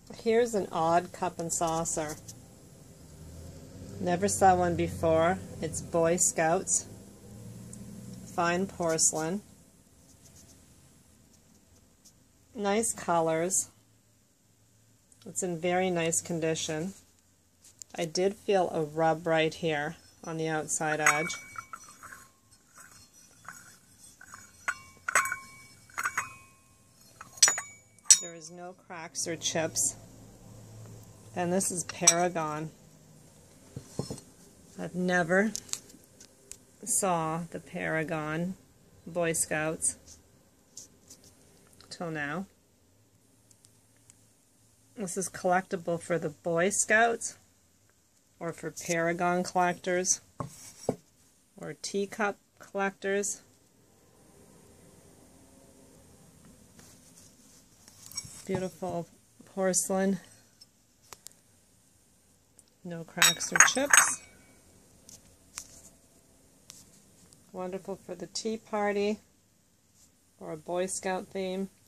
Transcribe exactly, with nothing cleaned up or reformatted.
Here's an odd cup and saucer. Never saw one before. It's Boy Scouts. Fine porcelain. Nice colors. It's in very nice condition. I did feel a rub right here on the outside edge. There is no cracks or chips. And this is Paragon. I've never saw the Paragon Boy Scouts till now. This is collectible for the Boy Scouts or for Paragon collectors or teacup collectors. Beautiful porcelain. No cracks or chips. Wonderful for the tea party or a Boy Scout theme.